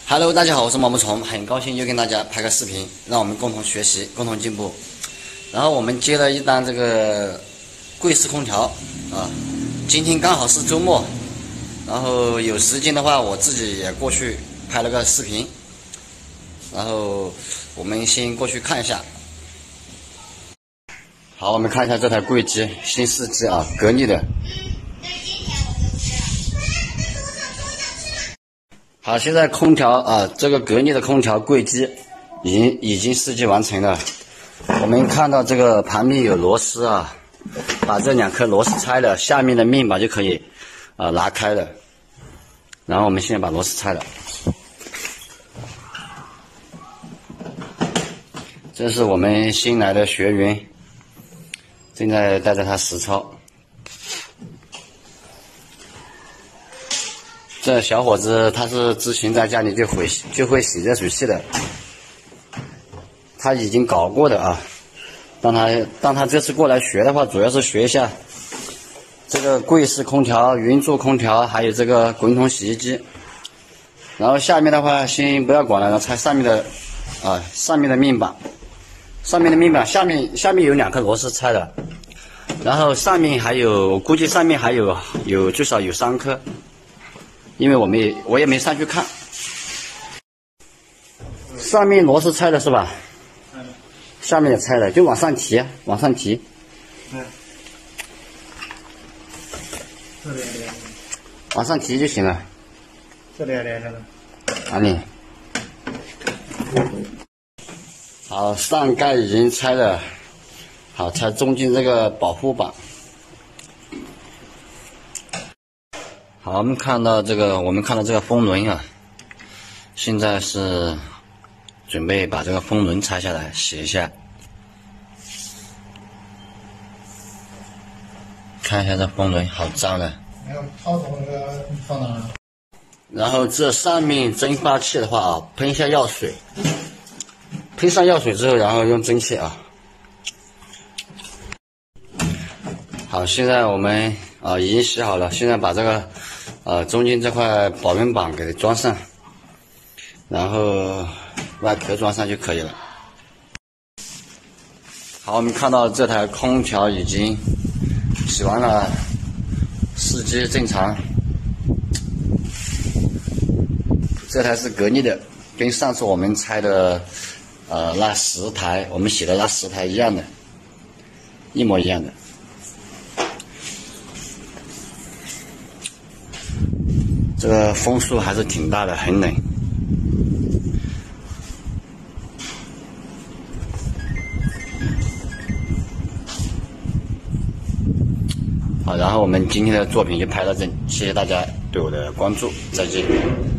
Hello， 大家好，我是毛毛虫，很高兴又跟大家拍个视频，让我们共同学习，共同进步。然后我们接了一单这个柜式空调啊，今天刚好是周末，然后有时间的话，我自己也过去拍了个视频。然后我们先过去看一下。好，我们看一下这台柜机，新世纪啊，格力的。好，现在空调啊，这个格力的空调柜机已经设计完成了。我们看到这个旁边有螺丝啊，把这2颗螺丝拆了，下面的面板就可以拿开了。然后我们现在把螺丝拆了。这是我们新来的学员，正在带着他实操。这小伙子他是之前在家里就会洗热水器的，他已经搞过的啊。当他这次过来学的话，主要是学一下这个柜式空调、圆柱空调，还有这个滚筒洗衣机。然后下面的话先不要管了，拆上面的面板。上面的面板下面有2颗螺丝拆的，然后上面还有，我估计上面还有最少有3颗。因为我也没上去看，上面螺丝拆了是吧？下面也拆了，就往上提，往上提。往上提就行了。 这里连着呢。 哪里？好，上盖已经拆了，好，拆中间这个保护板。好，我们看到这个风轮啊，现在是准备把这个风轮拆下来洗一下。看一下这风轮好脏的。 还有套头那个放哪了？ 然后这上面蒸发器的话啊，喷一下药水，喷上药水之后，然后用蒸汽啊。好，现在我们已经洗好了，现在把这个中间这块保温板给装上，然后外壳装上就可以了。好，我们看到这台空调已经洗完了，司机正常。这台是格力的，跟上次我们拆的那10台，我们洗的那10台一样的，一模一样的。这个风速还是挺大的，很冷。好，然后我们今天的作品就拍到这里，谢谢大家对我的关注，再见。